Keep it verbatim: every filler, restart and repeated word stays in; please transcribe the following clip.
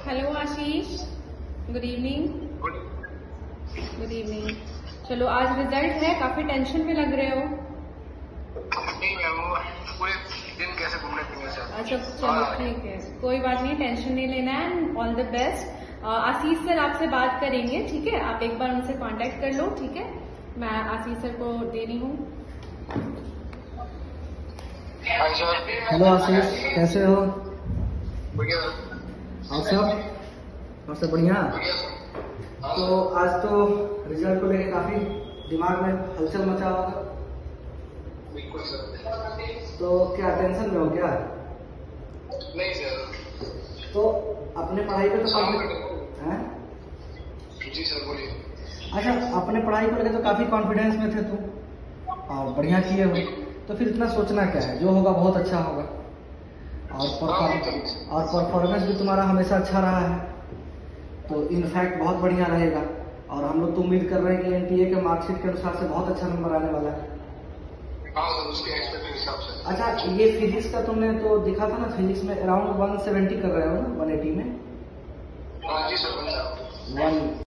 Hello Ashish, good evening. Good evening. चलो आज result है, काफी टेंशन में लग रहे हो। नहीं मैम, वो पूरे दिन कैसे घूमने फिरने से। अच्छा चलो ठीक है, कोई बात नहीं, टेंशन नहीं लेना है। All the best. Ashish sir आपसे बात करेंगे, ठीक है? आप एक बार उनसे कांटेक्ट कर लो, ठीक है? मैं आशीष सर को दे रही हूँ। हेलो आशीष, कैसे हो? बढ़िया। और सब और सब बढ़िया। तो आज तो रिजल्ट को लेके काफी दिमाग में हलचल मचा होगा। बिल्कुल सर। तो क्या टेंशन में हो क्या? नहीं सर। तो अपने पढ़ाई पे तो कॉन्फिडेंस हैं? जी सर बोलिए। अच्छा, अपने पढ़ाई को लेके तो काफी कॉन्फिडेंस में थे तुम और बढ़िया किए हो, तो फिर इतना सोचना क्या है? जो होगा बहुत अच्छा होगा। और परफॉर्मेंस और परफॉर्मेंस भी तुम्हारा हमेशा अच्छा रहा है, तो इनफैक्ट बहुत बढ़िया रहेगा। और हम लोग तो उम्मीद कर रहे हैं कि एनटीए के मार्कशीट के अनुसार से बहुत अच्छा नंबर आने वाला है। हाँ सर, उसके एक्सपेक्ट के हिसाब से। अच्छा, ये फिजिक्स का तुमने तो दिखा था ना, फिजिक्स में अराउंड वन सेवेंटी कर रहे हो ना, वन एटी में? हाँ जी सर। वन